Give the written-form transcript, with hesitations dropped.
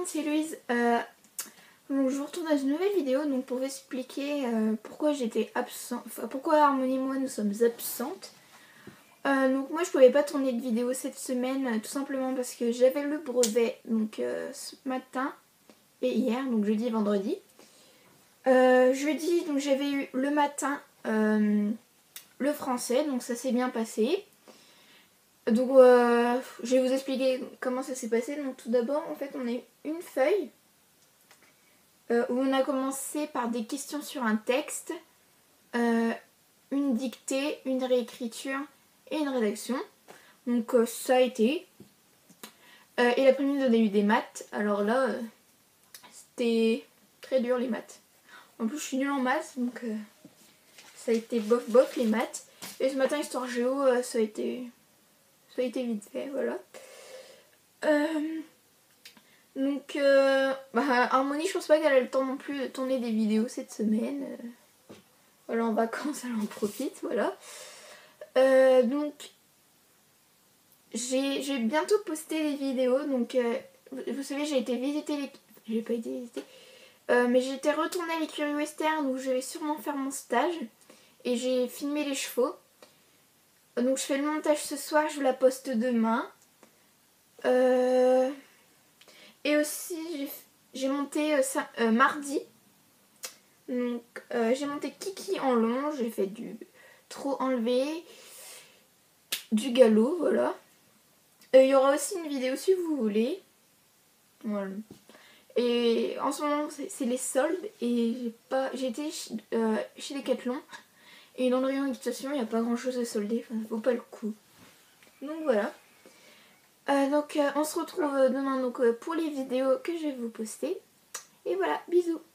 monde, c'est Louise. Donc je vous retourne dans une nouvelle vidéo donc pour vous expliquer pourquoi j'étais absente, enfin pourquoi Harmonie et moi nous sommes absentes. Donc moi je pouvais pas tourner de vidéo cette semaine tout simplement parce que j'avais le brevet donc ce matin et hier, donc jeudi et vendredi. Jeudi donc j'avais eu le matin le français, donc ça s'est bien passé. Donc je vais vous expliquer comment ça s'est passé. Donc tout d'abord en fait on a eu une feuille où on a commencé par des questions sur un texte, une dictée, une réécriture et une rédaction. Donc ça a été. Et l'après-midi on a eu des maths. Alors là c'était très dur les maths. En plus je suis nulle en maths donc ça a été bof bof les maths. Et ce matin histoire géo ça a été vite fait, voilà. Donc, Harmonie, je pense pas qu'elle a le temps non plus de tourner des vidéos cette semaine. Voilà, en vacances, elle en profite, voilà. Donc, j'ai bientôt posté des vidéos. Donc, vous savez, j'ai été visiter les... J'ai pas été visiter. Mais j'ai été retournée à l'écurie western où je vais sûrement faire mon stage. Et j'ai filmé les chevaux. Donc, je fais le montage ce soir, je vous la poste demain. Et aussi j'ai monté mardi. Donc j'ai monté Kiki en long. J'ai fait du trop enlevé, du galop, voilà. Il y aura aussi une vidéo si vous voulez. Voilà. Et en ce moment c'est les soldes. Et j'ai été chez Decathlon. Et dans le rayon équitation il n'y a pas grand chose à solder. Enfin ça vaut pas le coup. Donc voilà. On se retrouve demain donc, pour les vidéos que je vais vous poster. Et voilà, bisous.